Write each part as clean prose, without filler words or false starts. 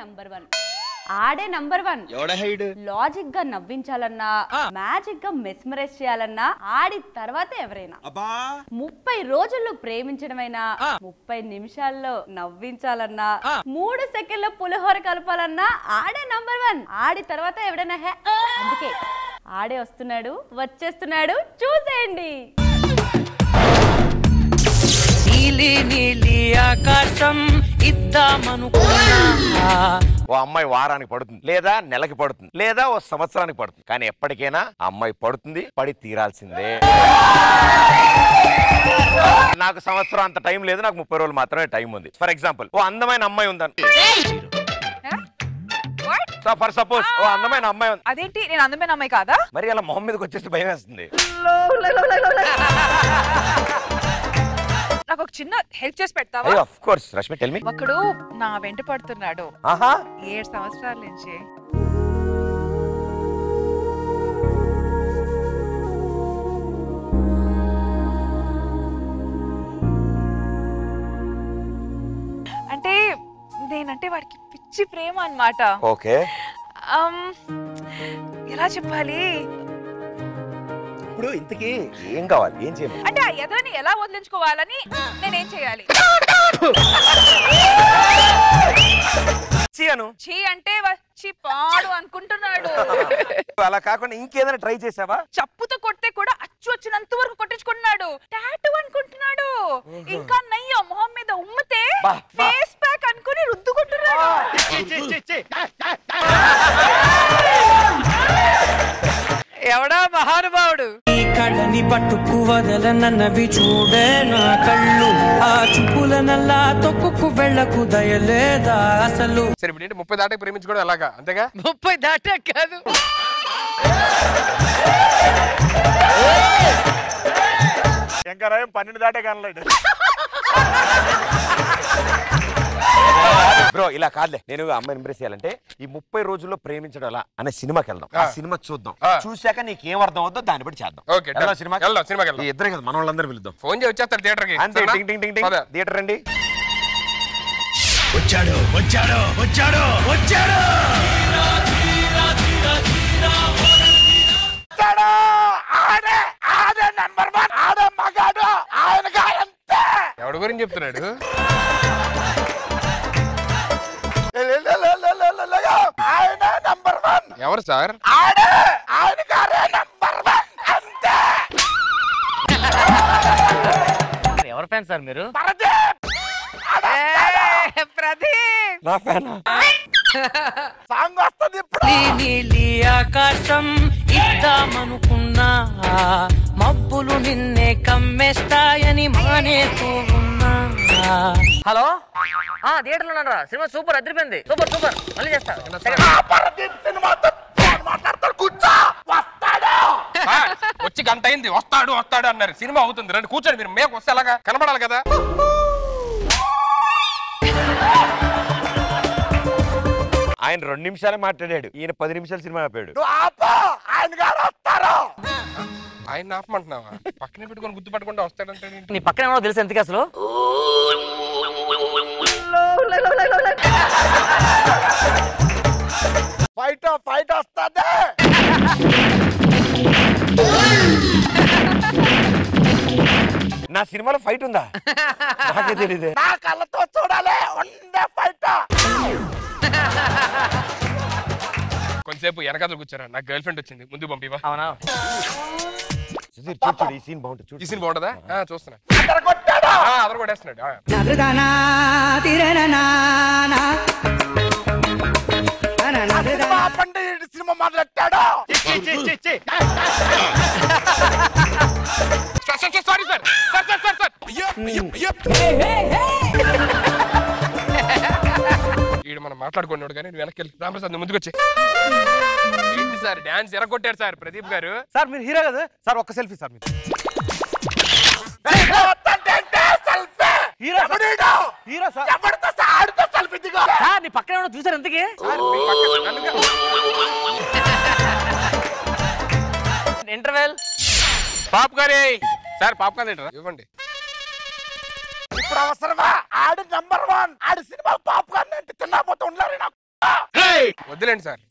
Number 1 ఆడే number 1 logic గా నవ్వించాలన్నా magic గా మెస్మరైజ్ చేయాలన్నా ఆడి తర్వాత ఎవరైనా 30 రోజుల్లో ప్రేమించడమైనా 30 నిమిషాల్లో నవ్వించాలన్నా 3 సెకండ్ల పులిహోర కలపాలన్నా ఆడే నంబర్ 1 ఆడి తర్వాత ఎవడైనా అందుకే ఆడే వస్తున్నాడు వచ్చేస్తున్నాడు చూసేయండి నీలి నీలి ఆకాశం ఇద్దామనుకున్నా ఓ అమ్మాయి వారానికి పడుతుంది లేదా నెలకి పడుతుంది లేదా ఓ సంవత్సరానికి పడుతుంది కానీ ఎప్పటికైనా అమ్మాయి పడుతుంది పడి తీరాల్సిందే నాకు సంవత్సరం అంత టైం లేదు నాకు 30 రోజులు మాత్రమే టైం ఉంది ఫర్ ఎగ్జాంపుల్ ఓ అందమైన అమ్మాయి ఉందని ఫర్ సపోజ్ ఓ అందమైన అమ్మాయి ఉంది అదేంటి నేను అందమైన అమ్మాయి కాదా మరి అలా మొహం మీదకి వచ్చేసి భయం వేస్తుంది నాకు ఒక చిన్న హెల్ప్ చేసి పెడతావా of course Rashmi tell me ఒకడు నా వెంట పడుతున్నాడు ఆహా 7 సంవత్సరాల నుంచి అంటే నేనంటే వాడికి పిచ్చి ప్రేమ అన్నమాట ఓకే ఎలా చెప్పాలి ఇప్పుడు ఇంతకీ ఏం కావాలి ఏం చేయాలి అంటే ఆ ఎదవని ఎలా వదిలించుకోవాలని నేనేం చేయాలి చీ అంటే వచ్చి పాడు అనుకుంటున్నాడు అలా కాకుండా ఇంకేదైనా ట్రై చేసావా చప్పుతో కొడితే కూడా అచ్చు వచ్చినంత వరకు కొట్టించుకున్నాడు టాటూ అనుకుంటున్నాడు ఇంకా నయ్యో మొహం మీద ఉమ్మితే ఫేస్ ప్యాక్ అనుకుని రుద్దుకుంటున్నాడు ఎవడా మహానుభావుడు ఈ కళ్ళని పట్టుకు వదలనన్నవి చూడే నా కళ్ళు ఆ చూపుల నల్లా తొక్కుకు వెళ్ళకు దయలేదా అసలు సరే ఇప్పుడు 30 దాటే ప్రేమించుకోవడం ఎలాగా అంతేగా 30 దాటే కాదు ఇంకా 12 దాటే కనలేడు బ్రో ఇలా కాదులే నేను అమ్మాయిని ఇంప్రెస్ చేయాలంటే ఈ 30 రోజుల్లో ప్రేమించడం ఎలా అనే సినిమాకి వెళ్దాం ఆ సినిమా చూద్దాం చూశాక నీకు ఏం అర్థం అవుతుందో దాన్ని బట్టి చేద్దాం ఓకే సినిమాకి ఇద్దరే కదా మన వాళ్ళందరూ పిలుద్దాం ఫోన్ చేసి వచ్చేస్తారు థియేటర్ కి అంతే టింగ్ టింగ్ టింగ్ టింగ్ థియేటర్ రండి వచ్చాడు వచ్చాడు వచ్చాడు వచ్చాడు ఆడే ఆడే నంబర్ 1 ఆడే మగాడు ఆయనగా అంతే ఎవడి గురించి చెప్తున్నాడు ఆయన నంబర్ 1 ఎవరు సార్ ఆడే ఆయన గారే నంబర్ 1 అంతే ఎవరు ఫ్యాన్ సార్ మీరు ప్రదీప్ నా ఫ్యాన్ సాంగ్ వస్తుంది ఇప్పుడు నీలి ఆకాశం ఇద్దామనుకున్నా మబ్బులు నిన్నే కమ్మేస్తాయని మానేస్తూ ఉన్నా హలో థియేటర్ లో ఉన్నారా సినిమా సూపర్ అదిరిపోయింది సూపర్ సూపర్ మళ్ళీ చేస్తా వచ్చి గంట అయింది వస్తాడు వస్తాడు అన్నారు సినిమా అవుతుంది రండి కూర్చోండి మీరు మేకు వస్తే అలాగా కనబడాలి కదా ఆయన 2 నిమిషాలే మాట్లాడాడు ఈయన 10 నిమిషాలు సినిమా ఆపాడు ఆయన ఆపమంటున్నావా పక్కనే పెట్టుకొని గుర్తుపట్టకుండా వస్తాడంటే నీ పక్కన ఏమో తెలుసు ఎందుకు అసలు ఫైట్ వస్తుంది నా సినిమాలో ఫైట్ ఉందా నాకే తెలియదు నా కళ్ళతో చూడాలి ఉండే ఫైట్ కొంతసేపు వెనకాతలు కూర్చారా నాకు గర్ల్ ఫ్రెండ్ వచ్చింది ముందు పంపివా అవునా చూడు ఈ సీన్ బాగుంటుంది చూడు ఈ సీన్ బాగుంటుందా చూస్తున్నా అదరు కొట్టేస్తున్నాడు సినిమా మాట్లాడాడు సారీ సార్ ఈడు మనం మాట్లాడుకున్నాడు కానీ నువ్వు వెనక్కి వెళ్ళి రామప్రసాద్ నువ్వు ముందుకు వచ్చి ఏంటి సార్ డాన్స్ ఎరగొట్టారు సార్ ప్రదీప్ గారు సార్ మీరు హీరో కదా సార్ ఒక్క సెల్ఫీ సార్ మీరు హీరో సార్ నీ పక్కన ఏమో చూసారు ఎందుకే ఇంటర్వెల్ పాప్కార్న్ సార్ పాప్కార్న్ తింటారా ఇవ్వండి ఇప్పుడు అవసరమా ఆడి నంబర్ 1 ఆడి సినిమా పాప్కార్న్ అంటే తిన్నపోతే ఉండలేరు నాకు వద్దులేండి సార్.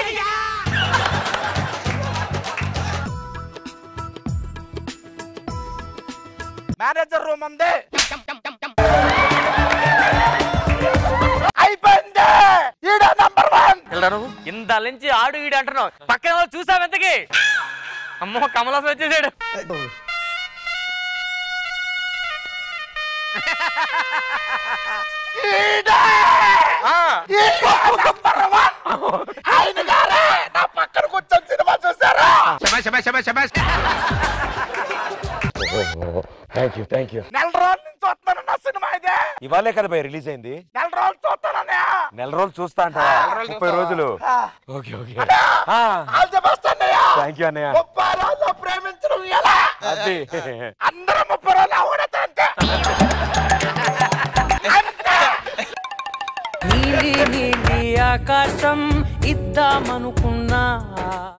మేనేజర్ రూమ్ ఉంది, అయిపోయింది. ఈడ నంబర్ 1. ఇంత నుంచి ఆడు ఈడు అంటున్నావు, పక్కన వాళ్ళు చూసావు ఎంతకి? అమ్మో కమలాసం వచ్చేసాడు. ఆయన గారే నా పక్కన కూర్చొని సినిమా చూసారా? Thank you. నెల రోజుల నుంచి చూస్తాను నా సినిమా ఇదే. ఇవాళే కదా భయ రిలీజ్ అయింది. నెల రోజులు చూస్తానన్నా. నెల రోజులు చూస్తా అంట. 30 రోజులు. ఓకే థ్యాంక్ యూ అన్నయ్య. 30 రోజులు ప్రేమించడం ఎలా? అది అందరూ 30 రోజులు అవడతా అంతే. నీలి నీలి ఆకాశం ఇద్దామనుకున్నా